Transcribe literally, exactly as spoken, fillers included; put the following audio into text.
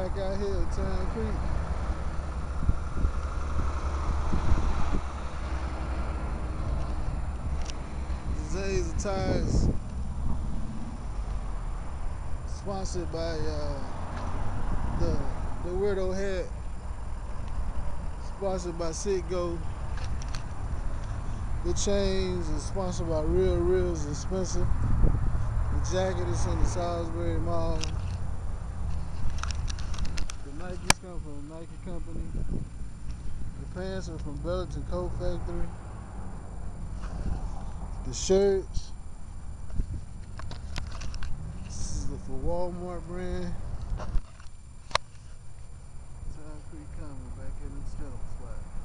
back out here at Time Creek. Zay's Tires, sponsored by uh, the the Weirdo Hat, sponsored by Citgo. The chains is sponsored by Real Reels and Spencer. The jacket is in the Salisbury Mall. The Nikes come from the Nike Company. The pants are from Belton Coat Factory. The shirts, this is the for Walmart brand. Time Creek Common back in the skeleton spot.